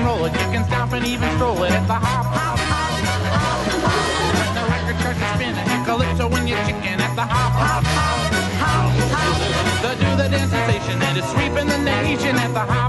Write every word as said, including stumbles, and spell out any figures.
roll it, you can stop and even stroll it at the hop, hop, hop, hop, hop. When the record starts to spin, and calypso when you're chicken at the hop, hop, hop, hop, hop. The do the dance sensation, and it's sweeping the nation at the hop.